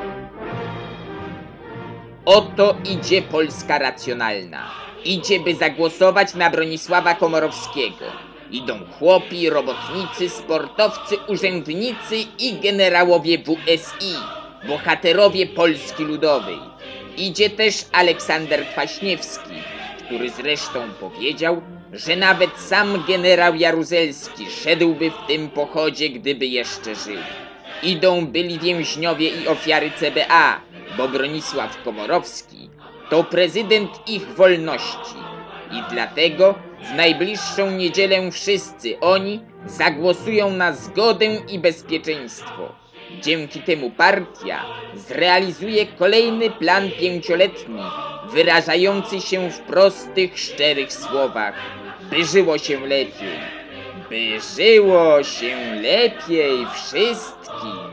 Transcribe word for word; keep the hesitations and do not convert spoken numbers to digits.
Oto idzie Polska racjonalna. Idzie, by zagłosować na Bronisława Komorowskiego. Idą chłopi, robotnicy, sportowcy, urzędnicy i generałowie W S I, bohaterowie Polski Ludowej. Idzie też Aleksander Kwaśniewski, który zresztą powiedział, że nawet sam generał Jaruzelski szedłby w tym pochodzie, gdyby jeszcze żył. Idą byli więźniowie i ofiary C B A, bo Bronisław Komorowski to prezydent ich wolności. I dlatego w najbliższą niedzielę wszyscy oni zagłosują na zgodę i bezpieczeństwo. Dzięki temu partia zrealizuje kolejny plan pięcioletni, wyrażający się w prostych, szczerych słowach. By żyło się lepiej. By żyło się lepiej wszystkim.